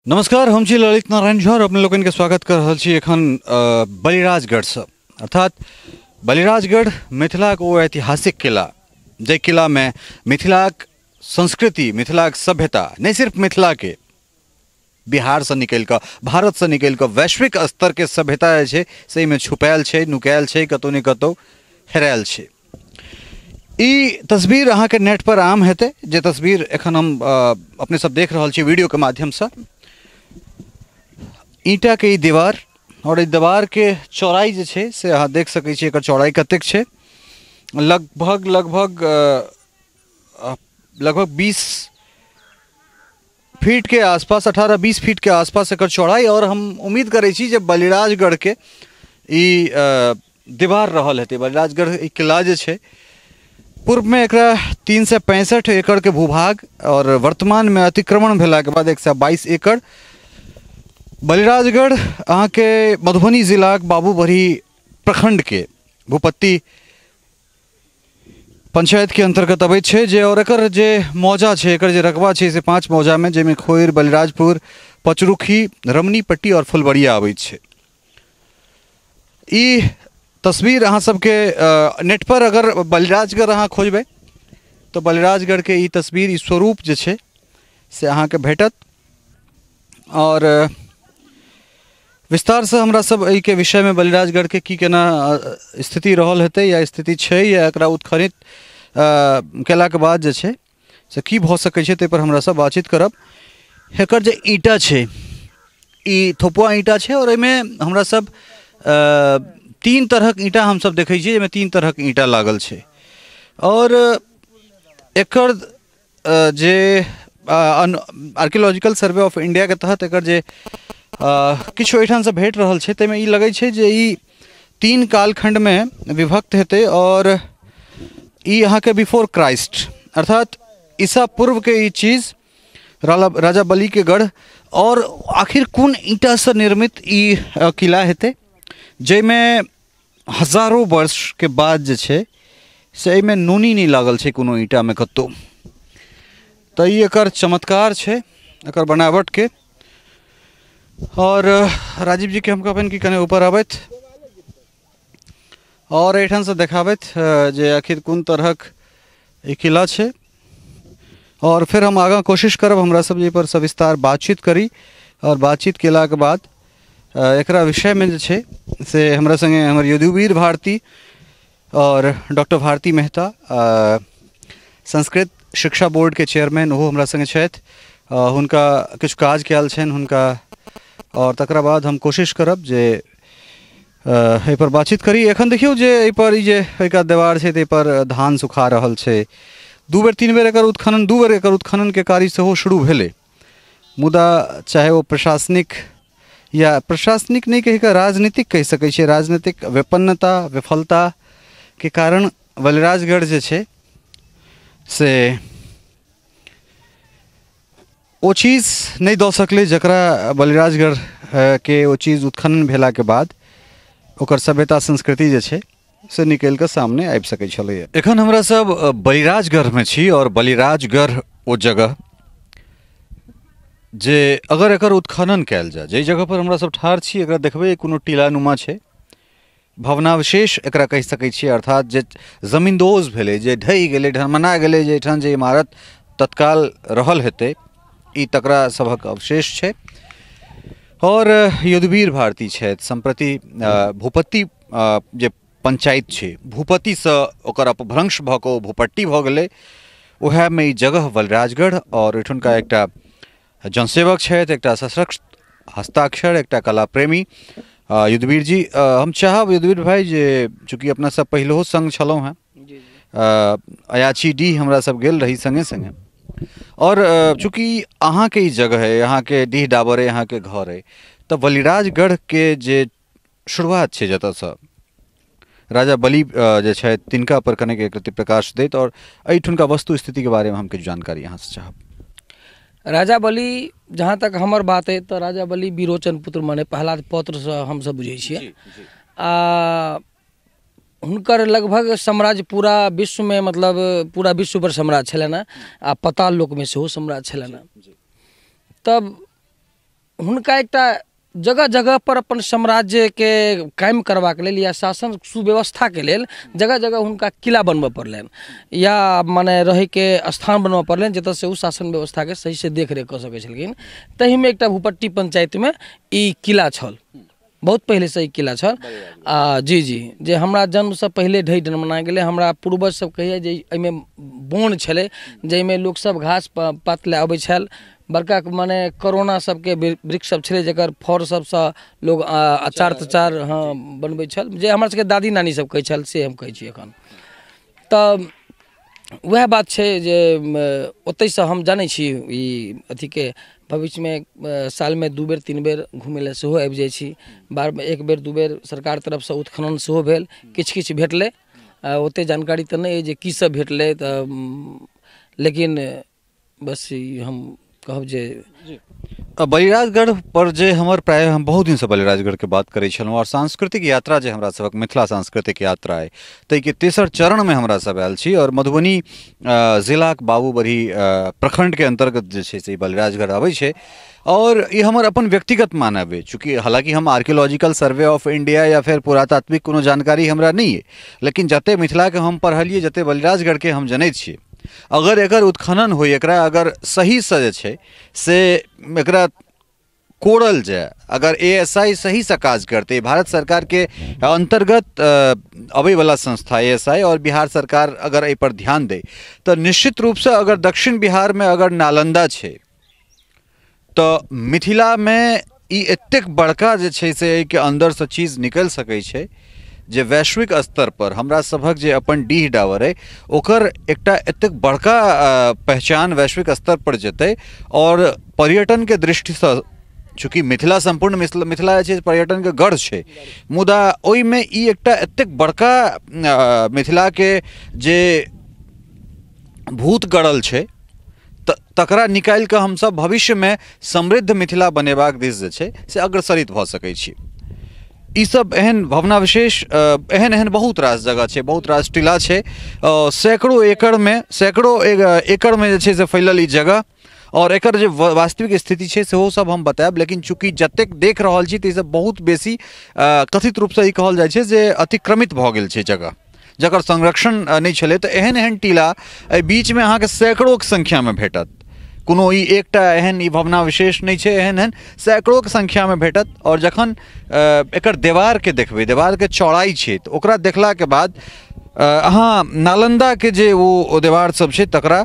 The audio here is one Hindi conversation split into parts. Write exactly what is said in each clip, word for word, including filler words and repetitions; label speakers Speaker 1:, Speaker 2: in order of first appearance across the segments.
Speaker 1: नमस्कार, हम छी ललित नारायण झा और अपने लोगन के स्वागत कर रहल छी एखन बलिराजगढ़ से। अर्थात बलिराजगढ़ मिथिलाक ओ ऐतिहासिक किला जे किला में मिथिलाक संस्कृति, मिथिलाक सभ्यता, नहीं सिर्फ मिथिला के, बिहार से निकल कर, भारत से निकल कर वैश्विक स्तर के सभ्यता है सही में छुपायल है, नुकायल है, कतौ न कतौ हेरायल है। ई तस्वीर अहाँ के नेट पर आम हेते, जे तस्वीर एखन हम आ, अपने सब देख रहल छी वीडियो के माध्यम से। ईटा के ई दीवार और ई दीवार के चौड़ाई जे छे से अहाँ देख सकै छी, एकर चौड़ाई कतेक छे। लगभग लगभग लगभग बीस फीट के आसपास, अठारह बीस फीट के आसपास एकर चौड़ाई। और हम उम्मीद करै छी जे बलिराजगढ़ के ई दीवार रहल हेतै। बलिराजगढ़ ई किला जे छे पूर्व में एकरा तीन सौ पैंसठ एकड़ के भूभाग और वर्तमान में अतिक्रमण भेला के बाद एक सौ बाईस एकड़। बलिराजगढ़ अहाँ के मधुबनी जिला बाबूबरी प्रखंड के भूपत्ती पंचायत के अंतर्गत अबै छे जे। और एकर जे मौजा छे, एकर जे रकबा छे से पांच मौजा में, जेमे खोइर, बलिराजपुर, पचरुखी, रमनीपट्टी और फुलबड़िया अबै छे। ई तस्वीर अहाँ सबके नेट पर अगर बलिराजगढ़ अहाँ खोजबै तो बलिराजगढ़ के ई तस्वीर, ई स्वरूप जे छे से अहाँ के भेटत। और विस्तार से हमरा सब एहि के विषय में बलिराजगढ़ के की केना स्थिति रहल हेतै या स्थिति छै या एकरा उत्खनित केला के बाद जे छै से की भ सकै छै तै पर हमरा सब बातचीत करब। एकर जे ईंटा छै, ई थोपुआ ईंटा छै और एमे हमरा सब तीन तरह के ईंटा हम सब देखै छियै, जेमे तीन तरह के ईंटा लागल छै। और एकर जे आर्कियोलॉजिकल सर्वे ऑफ इंडिया के तहत एकर जे किछु एहिठाम से भेट रहल छै ताहिमे ई लगै छै जे ई तीन कालखंड में विभक्त हेतै। और ई अहाँ के बिफोर क्राइस्ट, अर्थात ईसा पूर्व के ई चीज राजा बलि के गढ़। और आखिर कोन ईंटा से निर्मित ई किला हेतै जैमे हजारों वर्ष के बाद जे छै से एहिमे नूनी नहीं लागल छै कोनो ईंटा में कतौ। तो ई एकर चमत्कार छै एकर बनावट के। और राजीव जी के हम कहबनि कि कने ऊपर आबैत और एठान से देखाबैत जे आखिर कोन तरहक ई किला छै। और फिर हम आगा कोशिश करब हमरा सब जे पर सविस्तार बातचीत करी। और बातचीत केला के बाद एकरा विषय में जे छै से हमरा संगे हमर यदुवीर भारती और डॉक्टर भारती मेहता, संस्कृत शिक्षा बोर्ड के चेयरमैन, ओहो हमरा संगे छथि। हुनका किछु काज कयल छनि हुनका। और तकरा बाद हम कोशिश करब जे एहि पर बातचीत करी। एखन देखियौ जे एहि पर ई जे एका दीवार छै, ताहि पर धान सुखा रहल छै। दू बेर तीन बेर एकर उत्खनन दू बेर एकर उत्खनन के कार्य सेहो शुरू भेलै। मुदा चाहे वो प्रशासनिक या प्रशासनिक नहीं कही का राजनीतिक कह सकै छियै, राजनीतिक विपन्नता, विफलता के कारण बलिराजगढ़ जे छै से ओ चीज़ नहीं दऽ सकलै जकरा बलिराजगढ़ के ओ चीज़ उत्खनन भेला के बाद ओकर सभ्यता संस्कृति जे छै से निकल के सामने आबि सकै छलै। एखन हमरा सब बलिराजगढ़ में छी और बलिराजगढ़ ओ जगह जे अगर एकर उत्खनन कयल जाय, जे जगह पर हमरा सब ठाढ़ छी एकरा देखबै कोनो टीलानुमा छै, भवनावशेष एकरा कहि सकै छियै। अर्थात जे जमींदोज भेलै, जे ढहि गेलै, ढनमना गेलै, जे एहिठाम जे इमारत तत्काल रहल हेतै, ई तकरा सभक अवशेष छै। और यदुवीर भारती छथि, संप्रति भूपत्ती जे पंचायत छै, भूपति से ओकर अपभ्रंश भऽ कऽ भूपट्टी भऽ गेलै, उएह में ई जगह बलिराजगढ़। और एहिठुनका एकटा जनसेवक छथि, एकटा सशक्त हस्ताक्षर, एकटा कला प्रेमी यदुवीर जी। हम चाहब यदुवीर भाई जे चूँकि अपना सब पहिलहो संग छलहुँ हैं, अयाची डी हमरा सब गेल रही संगे संगे। और चूँकि अहाँ के ई जगह है, अहाँ के डीह डाबर है, अहाँ के घर है, तो बलिराजगढ़ के जे शुरुआत छै जतऽ सँ राजा बलि जे छै तिनका पर कने के प्रति प्रकाश दैत। और एहिठुनका वस्तु स्थिति के बारे में हम किछु जानकारी अहाँ से चाहब।
Speaker 2: राजा बलि, जहाँ तक हमर बात है तो राजा बलि विरोचन पुत्र माने पहला पौत्र से हम सब बुझे छियै। आ हुनकर लगभग साम्राज्य पूरा विश्व में, मतलब पूरा विश्व पर सम्राट छलनि। आ पाताल लोक में सेहो सम्राट छलनि। तब हुनका एकटा जगह जगह पर अपन साम्राज्य के कायम करबाक लेल या शासन सुव्यवस्था के लेल जगह जगह हुनका किला बनबऽ पड़लनि या माने रहे के स्थान बनबऽ पड़लनि जतऽ से ओ शासन व्यवस्था के सही से देख रेख कऽ सकै छलखिन। तहिमे एकटा भूपट्टी पंचायत में ई किला छल, बहुत पहले से ई किला छल। आ जी जी जे हमरा जन्म से पहले ढहि डनमना गेलै, हमरा पूर्वज सब कहैया जे एहिमे बोन छलै जाहिमे लोक सब घास पात लए अबै छल, बड़का माने कोरोना सबके वृक्ष सब छलै जकर फर सबसँ लोग अचार तचार हाँ बनबै छल, जे हमर सबके दादी नानी सब कहै छल से हम कहै छी एखन। तऽ वएह बात छै जे ओतहिसँ हम जानै छी ई अथीके भविष्यमे सालमे दू बेर तीन बेर घुमै लए सेहो आबि जाइ छी। बार एक बेर दू बेर सरकार तरफसँ उत्खनन सेहो भेल, किछु किछु भेटलै, ओतेक जानकारी तऽ नहि अइ जे की सब भेटलै, तऽ लेकिन बस ई हम कहब जे
Speaker 1: बलिराजगढ़ पर जे हमर प्राय हम बहुत दिन से बलिराजगढ़ के बात करै छलहुँ और सांस्कृतिक यात्रा जे हमरा सबक मिथिला सांस्कृतिक यात्रा है ताहि के तेसर चरण में हमरा सब आयल छी और मधुबनी जिलाक बाबूबड़ी प्रखंड के अंतर्गत जे छै से बलिराजगढ़ आबै छै। और ये हमर अपन व्यक्तिगत मानब है, चूँकि हालांकि हम आर्कियोलॉजिकल सर्वे ऑफ इंडिया या फिर पुरातात्विक कोनो जानकारी हमरा नहीं है, लेकिन जते मिथिला के हम पढ़लिए जते बलिराजगढ़ के हम जनैत छियै, अगर एकर उत्खनन हो एकरा अगर सही से जे छै से एकरा कोड़ल जाए, अगर एएसआई सही से काज करते, भारत सरकार के अंतर्गत अबै वाला संस्था एएसआई और बिहार सरकार अगर एहि पर ध्यान दे तो निश्चित रूप से अगर दक्षिण बिहार में अगर नालंदा छै तो मिथिला में ई एतेक बड़का जे छै से के अंदर से चीज निकल सकै छै जे वैश्विक स्तर पर हमरा सभक जे अपन डीह डावर है ओकर एकटा एतेक बड़का पहचान वैश्विक स्तर पर जेतै। और पर्यटन के दृष्टि से चूँकि मिथिला संपूर्ण मिथिला जे पर्यटन के गढ़ छै, मुदा ओहि में ई एकटा एतेक बड़का मिथिला के जे भूत गड़ल छै तकरा निकाल के हम सब भविष्य में समृद्ध मिथिला बनेबाक दिस जे छै से अग्रसरित भऽ सकै छी। ई सब एहन भवनावशेष एहन एहन बहुत रास जगह छै, बहुत रास टीला छै, सैकड़ों एकड़ में सैकड़ों एकड़ में जे छै से फैलल ई जगह और एकर जे वास्तविक स्थिति छै सेहो सब हम बतायब। लेकिन चूँकि जतेक देख रहल छी तऽ ई सब बहुत बेसी कथित रूप से ई कहल जाइ छै जे अतिक्रमित भऽ गेल छै जगह, जकर संरक्षण नहीं छलै। तऽ एहन एहन टीला एहि बीच में अहाँके सैकड़ों के संख्या में भेटत, कोनो ई एकटा एहन ई भवनावशेष नहीं छै, एहन एहन सैकड़ों के संख्या में भेटत। और जखन एकर देवार के देखबै, देवार के चौड़ाई छै तऽ ओकरा देखला के बाद अहाँ नालंदा के जे वो देवार सब छै तकरा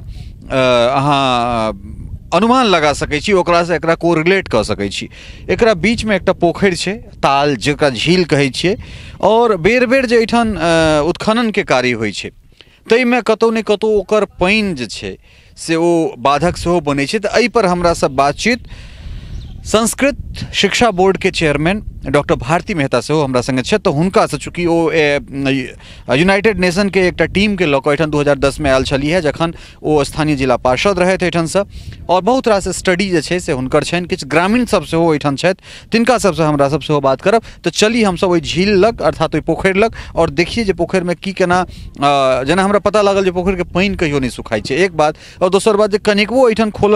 Speaker 1: अहाँ अनुमान लगा सकै छी, ओकरा से एकरा कोरिलेट कऽ सकै छी। एकरा बीच में एकटा पोखरि छै, ताल जेकरा झील कहै छियै, और बेर बेर जे एहिठाम उत्खनन के कार्य होइ छै ताहिमे कतौ ने कतौ ओकर पानि जे छै से ओ बाधक सेहो बनै छै। तऽ एहि पर हमरा सब बातचीत संस्कृत शिक्षा बोर्ड के चेयरमैन डॉक्टर भारती मेहता सेहो हमरा संगे छै। तऽ हुनका से चूँकि ओ यूनाइटेड नेशन के एकटा टीम के लऽ कऽ एहिठाम दू हजार दस में आयल छलिह जखन ओ स्थानीय जिला पार्षद रहथि एहिठाम से, और बहुत रास स्टडी जे छै से हुनकर छनि, किछु ग्रामीण सब सेहो एहिठाम छथि, तिनका सबसे हमरा सब सेहो बात करब। तऽ चली हमसब ओहि झील लग अर्थात ओहि पोखरि लग और देखिए जे पोखरि में की केना, जेना हमरा पता लागल जे पोखरि के पानि कहियो नहीं सुखाइ छै एक बात, और दोसर बात जे कनिकबो एहिठाम खोल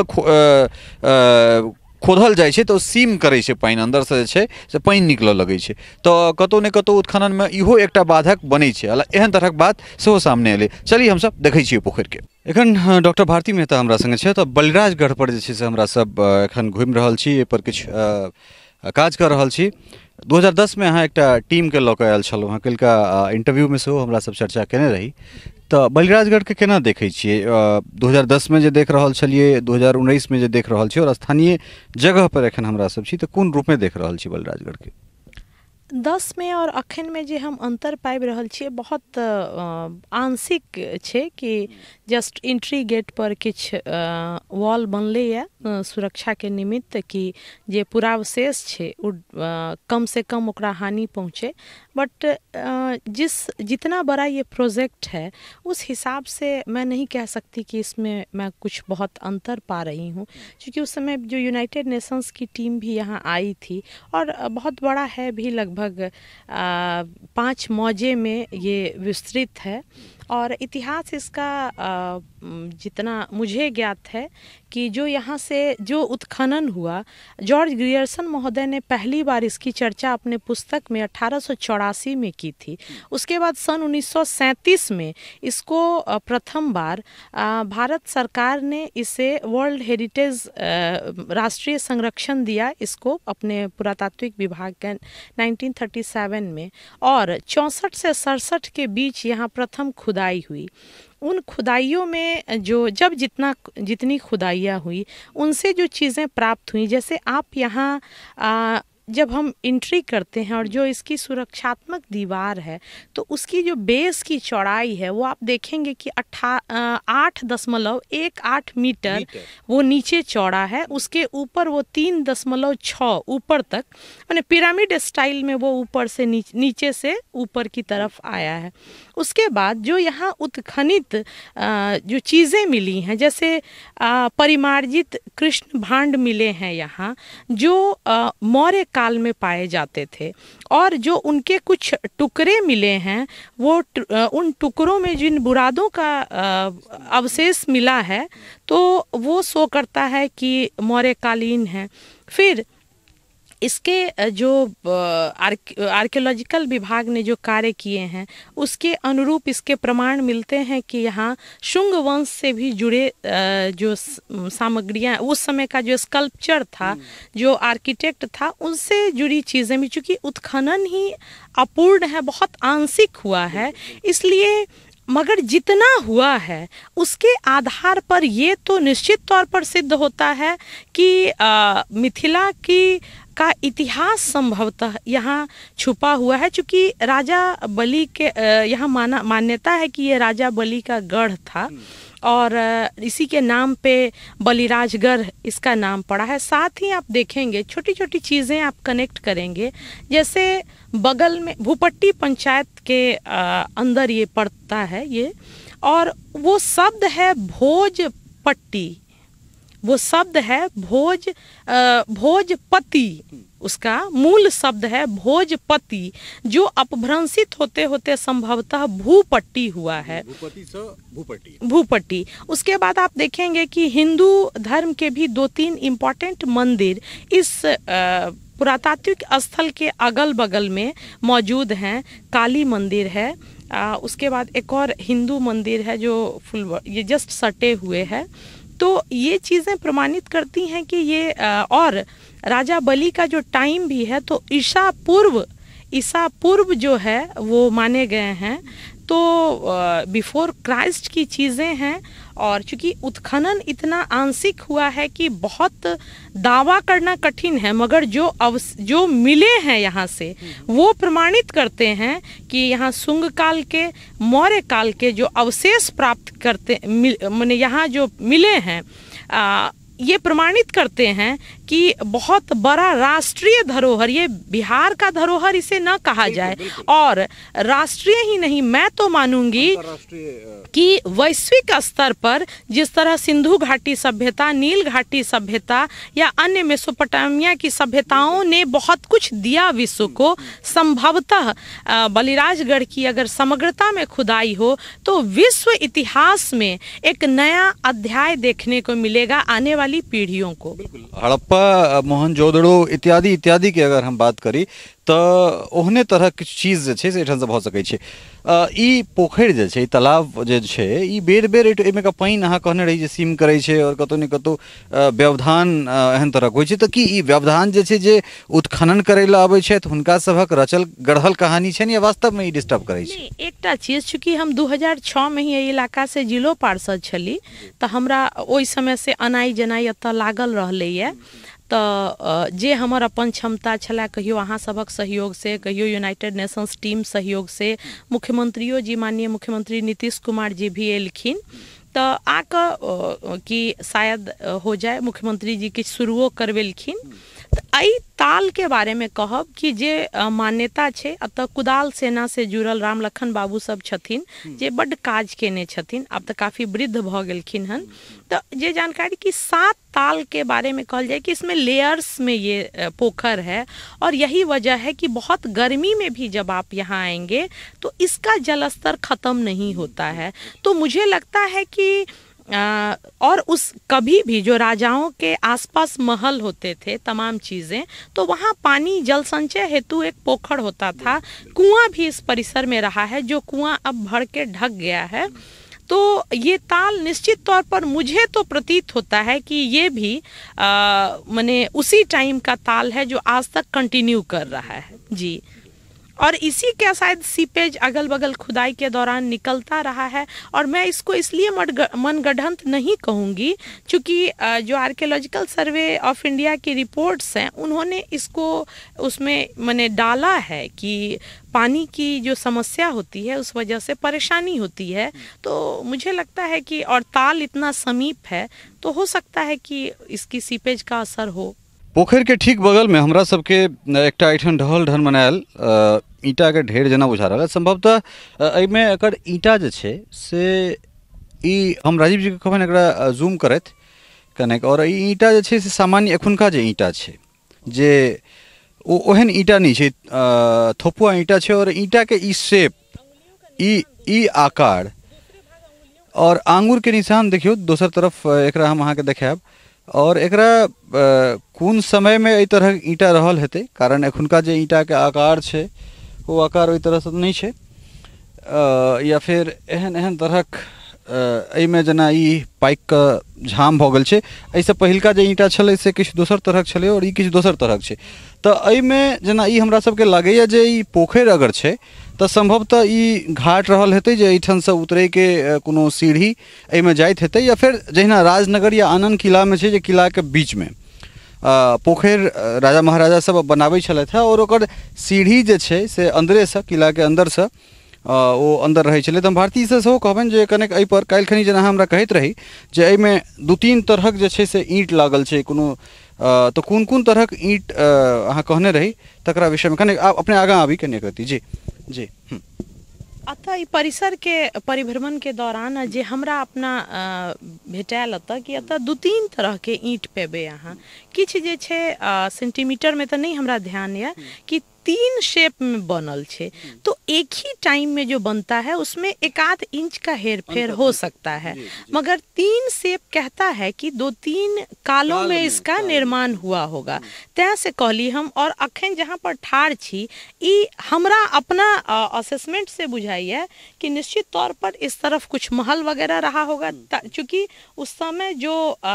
Speaker 1: खोदल जाइ छै तऽ सीम करै छै पानि, अंदर से जे छै से पानि निकलऽ लगै छै। तऽ कतौ ने कतौ उत्खनन में इहो एकटा बाधक बनै छै, एहन तरहक बात सेहो सामने एलै। चलिए हम सब देखै छियै पोखरि के। एखन डॉक्टर भारती मेहता हमरा संगे छै। तऽ बलिराजगढ़ पर जे छै से हमरा सब एखन घुमि रहल छी, एहि पर किछु काज कर रहल छी। दू हजार दस में अहाँ एकटा टीम के लऽ कऽ आयल छलहुँ हँ, कल्का इंटरव्यू में सेहो हमरा सब चर्चा केने रही। तऽ बलिराजगढ़ के केना देखै छियै? दू हजार दस में जे देख रहल छलियै, दू हजार उन्नैस में जे देख रहल छियै, और स्थानीय जगह पर एखन हमरा सब छी तऽ कोन रूप में देख रहल छी बलिराजगढ़ के?
Speaker 3: दस में और अखन में जे हम अंतर पाबि रहल छियै बहुत आंशिक छै कि जस्ट एंट्री गेट पर किछु वॉल बनलै या सुरक्षा के निमित्त कि जे पुरावशेष छै ओ कम से कम ओकरा हानि पहुँचे। बट जिस जितना बड़ा ये प्रोजेक्ट है उस हिसाब से मैं नहीं कह सकती कि इसमें मैं कुछ बहुत अंतर पा रही हूँ, क्योंकि उस समय जो यूनाइटेड नेशंस की टीम भी यहाँ आई थी और बहुत बड़ा है भी, लगभग पाँच मौजे में ये विस्तृत है। और इतिहास इसका जितना मुझे ज्ञात है कि जो यहाँ से जो उत्खनन हुआ, जॉर्ज ग्रियर्सन महोदय ने पहली बार इसकी चर्चा अपने पुस्तक में अठारह सौ चौरासी में की थी। उसके बाद सन उन्नीस सौ सैंतीस में इसको प्रथम बार भारत सरकार ने इसे वर्ल्ड हेरिटेज राष्ट्रीय संरक्षण दिया इसको अपने पुरातात्विक विभाग के नाइनटीन थर्टी सेवन में, और चौंसठ से सड़सठ के बीच यहाँ प्रथम खुदाई हुई। उन खुदाइयों में जो जब जितना जितनी खुदाइयाँ हुई उनसे जो चीज़ें प्राप्त हुई, जैसे आप यहाँ जब हम एंट्री करते हैं और जो इसकी सुरक्षात्मक दीवार है तो उसकी जो बेस की चौड़ाई है वो आप देखेंगे कि अट्ठा आठ दशमलव एक आठ मीटर वो नीचे चौड़ा है, उसके ऊपर वो तीन दशमलव छः ऊपर तक, मैंने पिरामिड स्टाइल में वो ऊपर से नीचे नीचे से ऊपर की तरफ आया है। उसके बाद जो यहाँ उत्खनित जो चीज़ें मिली हैं, जैसे परिमार्जित कृष्ण भांड मिले हैं यहाँ जो मौर्य काल में पाए जाते थे, और जो उनके कुछ टुकड़े मिले हैं वो उन टुकड़ों में जिन बुरादों का अवशेष मिला है तो वो शो करता है कि मौर्यकालीन है। फिर इसके जो आर्कियोलॉजिकल विभाग ने जो कार्य किए हैं उसके अनुरूप इसके प्रमाण मिलते हैं कि यहाँ शुंग वंश से भी जुड़े जो सामग्रियाँ, उस समय का जो स्कल्पचर था, जो आर्किटेक्ट था, उनसे जुड़ी चीज़ें भी, चूँकि उत्खनन ही अपूर्ण है, बहुत आंशिक हुआ है, इसलिए मगर जितना हुआ है उसके आधार पर ये तो निश्चित तौर पर सिद्ध होता है कि आ, मिथिला की का इतिहास संभवतः यहाँ छुपा हुआ है, क्योंकि राजा बलि के यहाँ माना मान्यता है कि ये राजा बलि का गढ़ था और इसी के नाम पे बलिराजगढ़ इसका नाम पड़ा है। साथ ही आप देखेंगे छोटी छोटी चीज़ें आप कनेक्ट करेंगे, जैसे बगल में भूपट्टी पंचायत के आ, अंदर ये पड़ता है ये, और वो शब्द है भोजपट्टी, वो शब्द है भोज भोजपति, उसका मूल शब्द है भोजपति, जो अपभ्रंशित होते होते संभवतः भूपट्टी हुआ है,
Speaker 1: भूपति से भूपट्टी
Speaker 3: भूपट्टी। उसके बाद आप देखेंगे कि हिंदू धर्म के भी दो तीन इम्पोर्टेंट मंदिर इस पुरातात्विक स्थल के अगल बगल में मौजूद हैं। काली मंदिर है, आ, उसके बाद एक और हिंदू मंदिर है जो फुल ये जस्ट सटे हुए है। तो ये चीज़ें प्रमाणित करती हैं कि ये आ, और राजा बलि का जो टाइम भी है तो ईसा पूर्व ईसा पूर्व जो है वो माने गए हैं, तो बिफोर क्राइस्ट की चीज़ें हैं। और चूँकि उत्खनन इतना आंशिक हुआ है कि बहुत दावा करना कठिन है, मगर जो अवस जो मिले हैं यहाँ से वो प्रमाणित करते हैं कि यहाँ शुंग काल के, मौर्य काल के जो अवशेष प्राप्त करते मैंने यहाँ जो मिले हैं आ, ये प्रमाणित करते हैं कि बहुत बड़ा राष्ट्रीय धरोहर, ये बिहार का धरोहर इसे न कहा जाए, और राष्ट्रीय ही नहीं, मैं तो मानूंगी कि वैश्विक स्तर पर जिस तरह सिंधु घाटी सभ्यता, नील घाटी सभ्यता या अन्य मेसोपोटामिया की सभ्यताओं ने बहुत कुछ दिया विश्व को, संभवतः बलिराजगढ़ की अगर समग्रता में खुदाई हो तो विश्व इतिहास में एक नया अध्याय देखने को मिलेगा आने वाली पीढ़ियों को।
Speaker 1: हड़प्पा, मोहनजोदड़ो इत्यादि इत्यादि के अगर हम बात करी तो ओहने तरह किछु चीज जे छै से एठाम से भऽ सकै छै। ई पोखरि जे छै, ई तालाब जे छै, ई बेर बेर एहिमे का पानि अहाँ कहने रही जे सीम करै छै और कतौ ने कतौ व्यवधान एहन तरहक होइ छै, तऽ की ई व्यवधान जे छै जे उत्खनन करै लए आबै छथि हुनका सभक रचल गढ़ल कहानी छनि या वास्तव में ई डिस्टर्ब करै छै?
Speaker 3: एकटा चीज, चूँकि हम दू हजार छः में ही एहि इलाका से जिलो पार्षद छली तऽ हमरा ओहि समय से अनाई जनाई एतऽ लागल रहलैए। तो जे हमर अपन क्षमता छला, कहियो अहाँ सबक सहयोग से, कहियो यूनाइटेड नेशंस टीम सहयोग से, मुख्यमंत्रियों जी, माननीय मुख्यमंत्री नीतीश कुमार जी भी एलखिन, तो आक कि शायद हो जाए, मुख्यमंत्री जी किछु शुरुओ करवेलखिन। एहि ताल के बारे में कहब कि जे मान्यता छै, अतः कुदाल सेना से जुड़ल राम लखन बाबू सब छथिन जे बड्ड काज केने छथिन, अब तो काफी वृद्ध भ गेलखिन हन। तो जे जानकारी कि सात ताल के बारे में कहल जाए कि इसमें लेयर्स में ये पोखर है, और यही वजह है कि बहुत गर्मी में भी जब आप यहाँ आएंगे तो इसका जलस्तर खत्म नहीं होता है। तो मुझे लगता है कि आ, और उस कभी भी जो राजाओं के आसपास महल होते थे तमाम चीज़ें, तो वहाँ पानी जल संचय हेतु एक पोखर होता था। कुआं भी इस परिसर में रहा है, जो कुआं अब भर के ढक गया है। तो ये ताल निश्चित तौर पर मुझे तो प्रतीत होता है कि ये भी माने उसी टाइम का ताल है जो आज तक कंटिन्यू कर रहा है जी। और इसी का शायद सीपेज अगल बगल खुदाई के दौरान निकलता रहा है। और मैं इसको इसलिए मनगढ़ंत नहीं कहूँगी क्योंकि जो आर्कियोलॉजिकल सर्वे ऑफ इंडिया की रिपोर्ट्स हैं उन्होंने इसको उसमें मैंने डाला है कि पानी की जो समस्या होती है उस वजह से परेशानी होती है। तो मुझे लगता है कि और ताल इतना समीप है तो हो सकता है कि इसकी सीपेज का असर हो।
Speaker 1: पोखर के ठीक बगल में हमरा सबके एकटा एठन ढहल ढन बनायल ईटा के ढेर जना बुझा रहा है। संभवतः एहिमे एकर ईटा जे छै से ई हम राजीव जी के कहबनि एकरा जूम करैत कनेक। और ई ईटा जे छै से सामान्य एखुनका जे ईटा छै जे ओ ओहन ईटा नहीं छै, थोपुआ ईटा छै। और ईटा के ई शेप, ई ई आकार और आंगूर के निशान देखियो दोसर तरफ एकरा हम अहाँ के देखाब। और एकरा कौन समय में एहि तरह ईटा रहल हेतै, कारण एखुनका जे ईटा के आकार छै वो आकार ओहि तरह से नहीं छै, या फिर एहन एहन तरहक एहिमे जेना ई पाइक के झाम भऽ गेल छै। एहिसँ पहिलका जे ईटा छलै से किछु दोसर तरहक छलै और ई किछु दोसर तरहक छै। तऽ एहिमे जेना ई हमरा सबके लागैए जे ई पोखरि अगर छै तऽ संभवतः ई घाट रहल हेतै जे एहिठाम से उतरे के कोनो सीढ़ी एहिमे जाइत हेतै, या फिर जहिना राजनगर या आनंद किला में छै जे किला के बीच में पोखरि राजा महाराजा सब बनाबै छलथि और ओकर सीढ़ी जे छै से अंदरे से किला के अंदर से ओ अंदर रहै छलै। तऽ हम भारतीय से सेहो कहबनि जे कनेक एहि पर काल्हि खनी जेना हमरा कहैत रही जे एहिमे दू तीन तरहक जे छै से ईंट लागल छै कोनो, तो कोन कोन तरहक ईंट अहाँ कहने रही तकरा विषय में कनेक अपने आगाँ आबी कने कहती जी जी।
Speaker 3: अतः ई परिसर के परिभ्रमण के दौरान जे हमरा अपना भेटायल अतः कि अतः दू तीन तरह के ईंट पेबे अहाँ। किछु जे छै सेंटीमीटर में तो नहीं हमरा ध्यान है कि तीन शेप में बनल छे, तो एक ही टाइम में जो बनता है उसमें एक आध इंच का हेर फेर हो सकता है, मगर तीन शेप कहता है कि दो तीन कालों में इसका निर्माण हुआ होगा। तै से कहली हम। और अखन जहाँ पर ठाड़ छी ई हमरा अपना असेसमेंट से बुझाइए कि निश्चित तौर पर इस तरफ कुछ महल वगैरह रहा होगा, चूँकि उस समय जो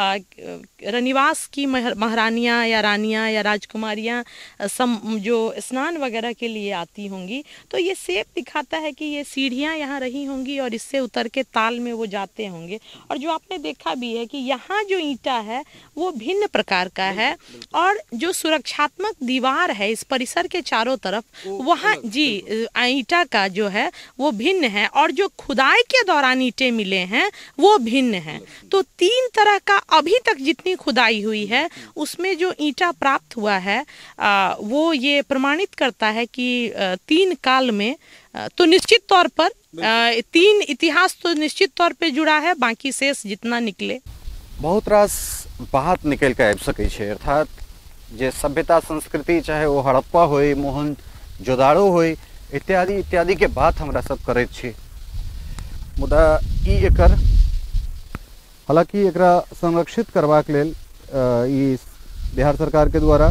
Speaker 3: रनिवास की महारानियाँ या रानियाँ या राजकुमारियाँ जो स्नान वगैरह के लिए आती होंगी, तो ये शेप दिखाता है कि ये सीढ़ियाँ यहाँ रही होंगी और इससे उतर के ताल में वो जाते होंगे। और जो आपने देखा भी है कि यहाँ जो ईंटा है वो भिन्न प्रकार का है, और जो सुरक्षात्मक दीवार है इस परिसर के चारों तरफ वहाँ जी ईंटा का जो है वो भिन्न है, और जो खुदाई के दौरान ईंटें मिले हैं वो भिन्न हैं। तो तीन तरह का अभी तक जितनी खुदाई हुई है उसमें जो ईंटा प्राप्त हुआ है आ, वो ये प्रमाणित करता है कि तीन काल में तो निश्चित तौर पर तीन इतिहास तो निश्चित तौर पे जुड़ा है, बाकी शेष जितना निकले
Speaker 1: बहुत रास बात निकल के आबि सकै छै। अर्थात जे सभ्यता संस्कृति चाहे वो हड़प्पा होय, मोहन जोदाड़ो होय, इत्यादि इत्यादि के बात हमरा सब करैत छी, मुदा ई एकर हालांकि एकरा संरक्षित करबाक लेल ई बिहार सरकार के द्वारा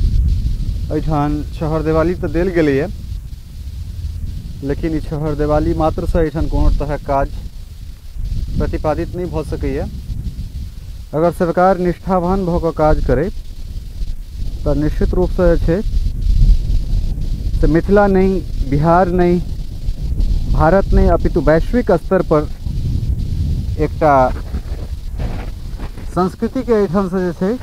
Speaker 1: एठान छहर देवाली तो देल गेलै है, लेकिन ई छहर देवाली मात्र से एठान कोनो तरह काज प्रतिपादित नहीं भ सकैए। अगर सरकार निष्ठावान भ क काज करे तो निश्चित रूप से छै से मिथिला नहीं, बिहार नहीं, भारत नहीं, अपितु वैश्विक स्तर पर एकटा संस्कृति के एठान से जे छै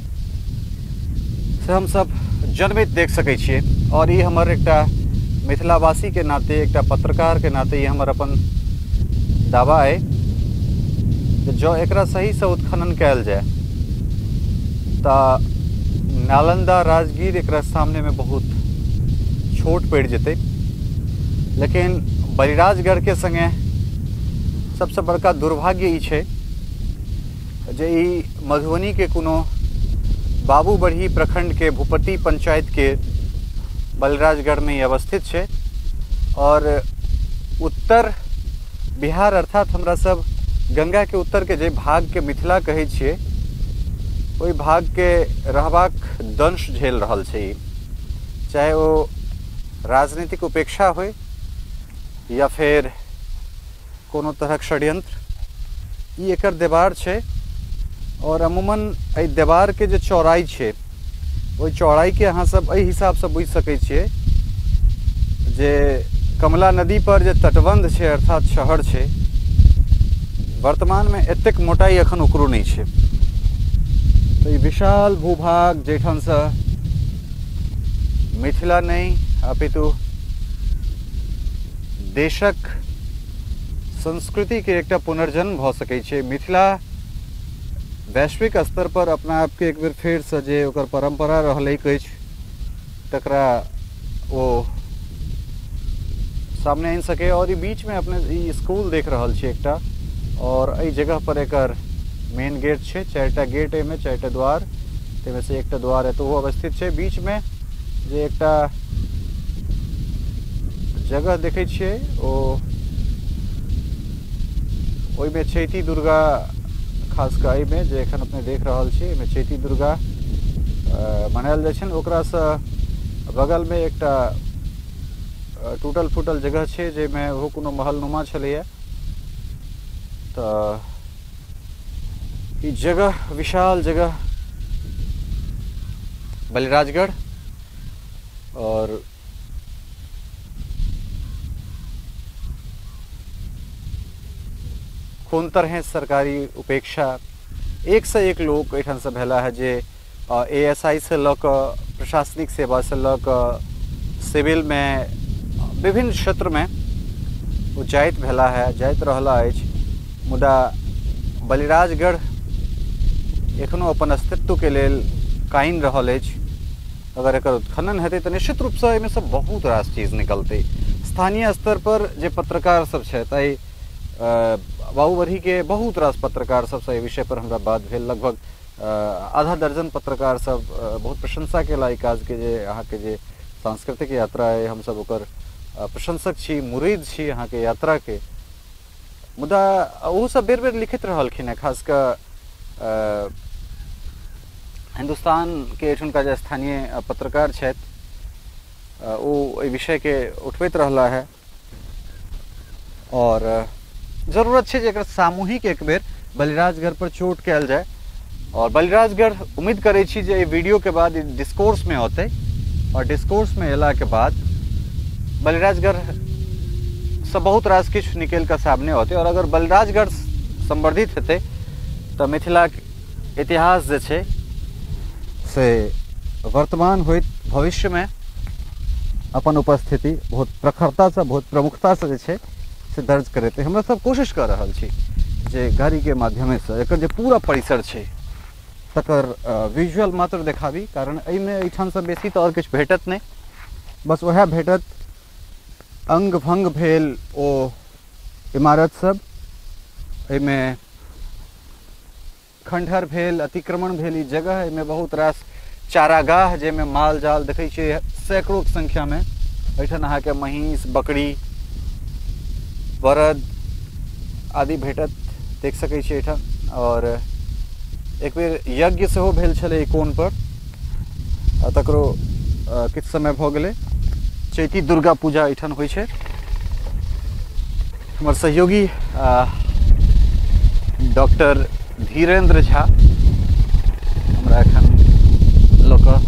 Speaker 1: से हम सब जन्मित देख सकै छियै। और ये हमर एकटा मिथिलावासी के नाते, एकटा पत्रकार के नाते ये हमर अपन दावा है कि जो एकरा सही से उत्खनन कैल जाए तो नालंदा राजगीर एकरा सामने में बहुत छोट पड़ जेतै। लेकिन बलिराजगढ़ के संगे सबसे बड़का दुर्भाग्य ई छै जे ई मधुबनी के कोनो बाबूबढ़ी प्रखंड के भूपट्टी पंचायत के बलिराजगढ़ में अवस्थित है। और उत्तर बिहार अर्थात हमरा सब गंगा के उत्तर के जे भाग के मिथिला कहै छियै ओहि भाग के रहबाक दंश झेल रहल छै ई। चाहे वो राजनीतिक उपेक्षा होय या फिर कोनो तरहक षड्यंत्र, ई एकर देबार छै। और अमूमन एहि देबार के जे चौड़ाई छै ओहि चौड़ाई के अहाँ सब एहि हिसाब से बुझि सकै छियै जे कमला नदी पर जे तटबंध छै अर्थात शहर छै, वर्तमान में एतेक मोटाई अखन ओकरो नहीं छै। तो ई विशाल भूभाग जेठान से मिथिला नहीं अपितु देशक संस्कृति के एकटा पुनर्जन्म भ सकै छै। मिथिला वैश्विक स्तर पर अपना आप के एक बेर फेर से जे ओकर परंपरा रहलैक अछि तकरा वो सामने आनि सके। और ई बीच में अपने ई स्कूल देख रहल छी एकटा, और एहि जगह पर एकर मेन गेट छै। चारिटा गेट एहिमे, चारिटा द्वार, ताहिमे से एकटा द्वार एतौ अवस्थित छै। बीच में जे एकटा जगह देखै छियै ओ ओहिमे चैती दुर्गा, खास कऽ एहिमे जे एखन अपने देख रहल छी एहिमे चैती दुर्गा मनायल जाइ छनि। ओकरासँ बगल में एकटा टूटल फूटल जगह छै जाहिमे ओहो कोनो महलनुमा छलैया। तऽ ई जगह, विशाल जगह बलिराजगढ़, और कोन तरह सरकारी उपेक्षा, एक से एक लोग एठान से भेला है जे ए एस आई से लऽ कऽ प्रशासनिक सेवा से लऽ कऽ सिविल में विभिन्न क्षेत्र में वो जाइत भेला है, जाइत रहला अछि। मुदा बलिराजगढ़ एखनो अपन अस्तित्व के लेल कायम रहल अछि। अगर एकर उत्खनन हेतै तऽ निश्चित रूप से एहिमे से बहुत रास चीज निकलतै। स्थानीय स्तर पर जे पत्रकार सब छथि, आइ बाबूबरही के बहुत रास पत्रकार सब से एहि विषय पर हमरा बात भेल। लगभग आधा दर्जन पत्रकार सब बहुत प्रशंसा केला ई काज के, जे अहाँ के जे सांस्कृतिक यात्रा है हम सब ओकर प्रशंसक छी, मुरीद छी अहाँ के यात्रा के। मुदा वो सब बेर बेर लिखित रहलखिन है, खास कऽ हिंदुस्तान के एठुनका जे स्थानीय पत्रकार छथि वो एहि विषय के उठबैत रहला है। और जरूरत है जे सामूहिक एक बेर बलिराजगढ़ पर चोट कयल जाए। और बलिराजगढ़ उम्मीद करे छी जे वीडियो के बाद डिस्कोर्स में होते, और डिस्कोर्स में अला के बाद बलिराजगढ़ से बहुत रास किछु निकल कर सामने होते। और अगर बलिराजगढ़ संवर्धित हेतै तो मिथिला के इतिहास जे छै से वर्तमान होइत भविष्य में अपन उपस्थिति बहुत प्रखरता से, बहुत प्रमुखता से जे छै से दर्ज करेते। हमरा सब कोशिश कर रहल छी जे गाड़ी के माध्यम से एकर जे पूरा परिसर छै तकर विजुअल मात्र देखाबी, कारण एहिमे एहिठाम से बेसी तो और किछु भेटत नहीं। बस वह भेटत अंग भंग भेल ओ इमारत सब, एहिमे खंडहर भेल, अतिक्रमण भेल ई जगह, एहिमे बहुत रास चारागाह जाहिमे माल जाल देखै छियै सैकड़ों के संख्या में। एहिठाम अहाँके महींस, बकरी, बरद आदि भेटत, देख सकै छियै एहिठाम। और एक बेर यज्ञ सेहो भेल छलै ई कोन पर, तकरो किछु समय भऽ गेलै। चैती दुर्गा पूजा एहिठाम होइ छै। हमर सहयोगी डॉक्टर धीरेन्द्र झा हमरा एखन लऽ कऽ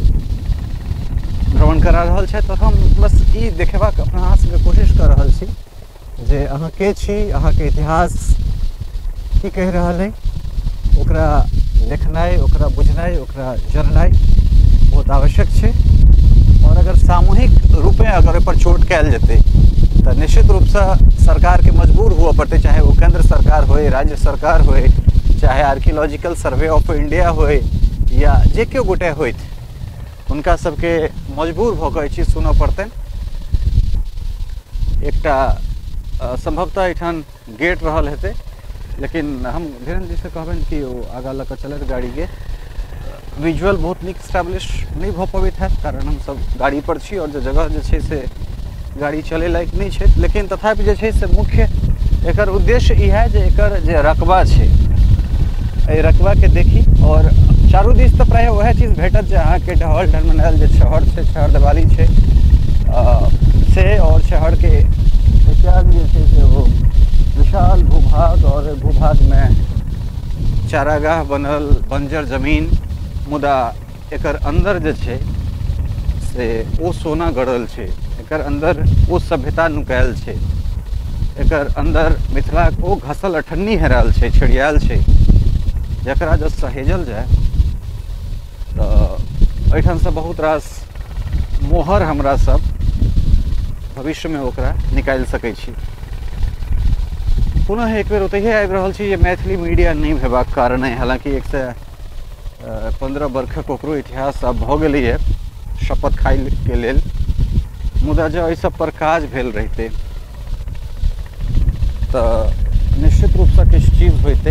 Speaker 1: भ्रमण करा रहल छथि। और हम बस ई देखेबाक अपना अहाँ सबके कोशिश कर रहल छी जे अहाँ के छी, अहाँ के इतिहास की कहि रहल है, ओकरा देखनाइ, ओकरा बुझनाइ, ओकरा जाननाइ बहुत आवश्यक छै। और अगर सामूहिक रूप में अगर पर चोट कयल जेतै तो निश्चित रूप से सरकार के मजबूर हुआ पड़ते, चाहे वो केंद्र सरकार होए, राज्य सरकार होए, चाहे आर्कियोलॉजिकल सर्वे ऑफ इंडिया होए, या जे केओ गोटे होइत, उनका सबके मजबूर भऽ कऽ ई चीज सुनऽ पड़तनि। एकटा संभवतः एठान गेट रहल हेतै, लेकिन हम धीरेन्द्र जी से कहबनि कि वो आगा लऽ कऽ चलैत गाड़ी के विजुअल बहुत नीक स्टैब्लिश नहीं भऽ पबैत हैत, कारण हम सब गाड़ी पर छी और जो जगह जे छै से गाड़ी चले लायक नहीं छै। लेकिन तथापि जे छै से मुख्य एकर उद्देश्य ई है जे एकर जे रकबा छै एहि रकबा के देखी और चारू दिस तऽ प्रायः वएह चीज भेटत जे अहाँके ढहल ढलमनायल जे शहर छै शहर दिवाली छै से और शहर के इत्यादि जे छै से वो विशाल भूभाग और भूभाग में चारागाह बनल बंजर जमीन मुदा एकर अंदर जे छै से ओ सोना गड़ल छै एकर अंदर ओ सभ्यता नुकायल छै एकर अंदर मिथिला ओ घसल अठन्नी हेरायल छै छिड़ियाल छै जकरा जब सहेजल जाए तऽ एहिठाम से बहुत रास मोहर हमरा सब भविष्य में ओकरा निकालि सकै छी। पुनः एक बेर ओतहिए आबि रहल छी जे मैथिली मीडिया नहीं हेबाक कारणे हालांकि एक सौ पंद्रह वर्षक ओकरो इतिहास आब भऽ गेलैए शपथ खाय के लेल मुदा जँ एहि सब पर काज भेल रहिते तऽ निश्चित रूप से किछु चीज होइते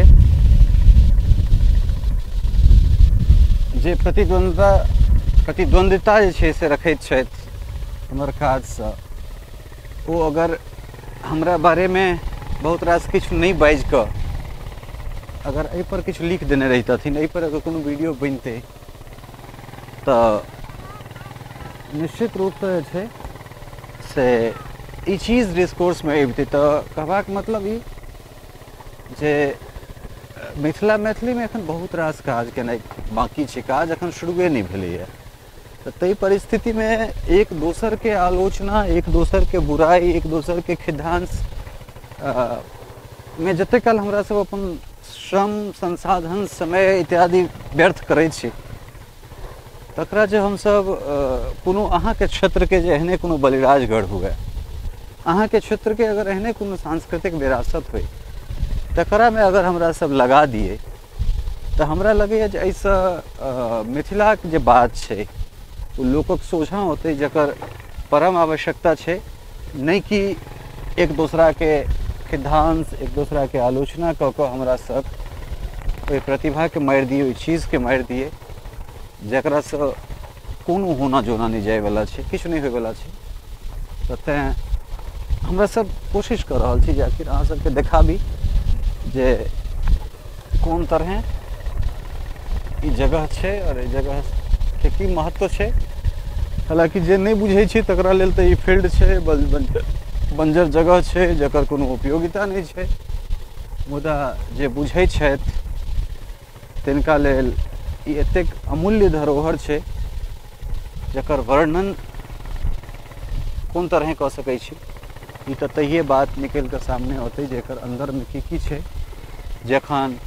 Speaker 1: जे प्रतिद्वंद्विता प्रतिद्वंदिता जे छै से रखैत छथि हमर काजसँ ओ अगर हमरा बारे में बहुत रास किछु नहीं बाजि कऽ अगर एहि पर किछु लिख देने रहितथिन एहि पर अगर कोनो वीडियो बनते तऽ निश्चित रूप से छै से ई चीज डिस्कोर्स में अबितै तऽ कहबाक मतलब ई जे मिथिला मैथिली में एखन बहुत रास काज केनाइ बाकी छै काज एखन शुरुए नहीं भेलैए तऽ ताहि परिस्थिति में एक दोसर के आलोचना एक दोसर के बुराई एक दोसर के खिद्धांस में जते काल हमरा सब अपन श्रम संसाधन समय इत्यादि व्यर्थ करै छी तकरा जे हमसब कोनो अहाँके क्षेत्र के जे एहने कोनो बलिराजगढ़ हुए अहाँके क्षेत्र के अगर एहने कोनो सांस्कृतिक विरासत होइ तकरा में अगर हमरा सब लगा दिए तऽ हमरा लगैए जे एहिसँ मिथिलाक जे बात छै ओ लोकक सोझा होतै जकर परम आवश्यकता छै नहीं कि एक दूसरा के खिद्धांस एक दूसरा के आलोचना कऽ कऽ हमरा सब ओहि प्रतिभा के मारि दिए ओहि चीज के मारि दिए जकरा से कोनो होना जोना नहीं जाए वाला छै किछु नहीं होय वाला छै तऽ तें हमरा सब कोशिश कर रहल छी जे आखिर अहाँ सबके देखाबी जे कोन तरह ई जगह छै और ई जगह के की महत्व छै हालांकि जे नहीं बुझै छै तकरा लेल तऽ ई फील्ड छै बंजर जगह छै जकर कोनो उपयोगिता नहीं छै मुदा जे बुझै छथि तिनका लेल ई एतेक अमूल्य धरोहर छै जकर वर्णन कोन तरह कऽ सकै छी ई तऽ तहिए बात निकल कऽ सामने होतै जे एकर अंदर में की की छै जखन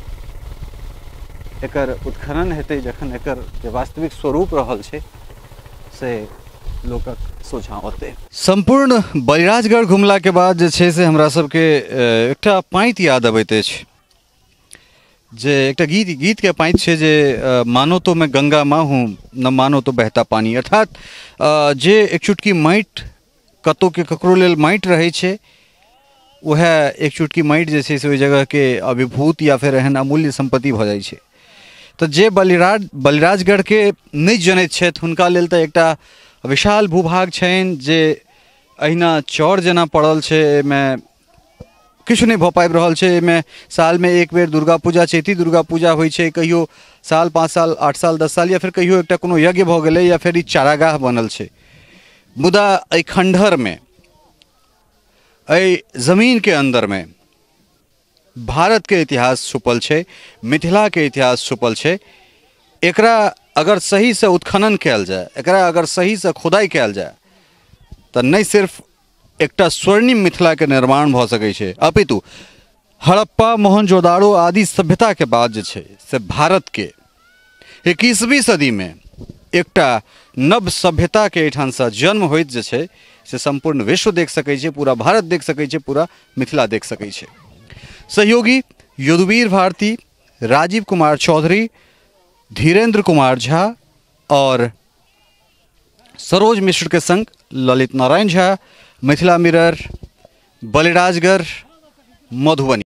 Speaker 1: एकर उत्खनन हेतै जखन एकर जे वास्तविक स्वरूप रहल छै से लोकक सोझा होतै। संपूर्ण बलिराजगढ़ घुमला के बाद जे छै से हमरा सबके एकटा पाँति याद अबैत अछि जे एकटा गीत गीत के पाँति छै जे मानो तो मैं गंगा माँ हूँ न मानो तो बहता पानी अर्थात जे एक चुटकी माटि कतौ के ककरो लेल माटि रहै छै वह एक चुटकी माटि जे छै से ओहि जगह के अभिभूत या फिर एहन अमूल्य संपत्ति भऽ जाइ छै तऽ जे बलिराज बलिराजगढ़ के नहि जनैत छथि हुनका लेल तऽ एकटा विशाल भूभाग छनि जे अहिना चौर जेना पड़ल छै एहिमे किछु नहीं भऽ पाबि रहल छै एहिमे साल में एक बेर दुर्गा पूजा चैती दुर्गा पूजा होइ छै कहियो साल पाँच साल आठ साल दस साल या फिर कहियो एकटा कोनो यज्ञ भऽ गेलै या फिर ई चारागाह बनल छै मुदा एहि खंडहर में एहि जमीन के अंदर में भारत के इतिहास छुपल छै मिथिला के इतिहास छुपल छै एकरा अगर सही से उत्खनन कयल जाए एकरा अगर सही से खुदाई कयल जाए तऽ नहीं सिर्फ एकटा स्वर्णिम मिथिला के निर्माण भऽ सकै छै अपितु हड़प्पा मोहनजोदाड़ो आदि सभ्यता के बाद जे छै से भारत के इक्कीसवीं सदी में एकटा नव सभ्यता के एहिठाम से जन्म होइत जे छै से संपूर्ण विश्व देख सकै छै पूरा भारत देख सकै छै पूरा मिथिला देख सकै छै। सहयोगी यदुवीर भारती राजीव कुमार चौधरी धीरेन्द्र कुमार झा और सरोज मिश्र के संग ललित नारायण झा मिथिला मिरर बलिराजगढ़ मधुबनी।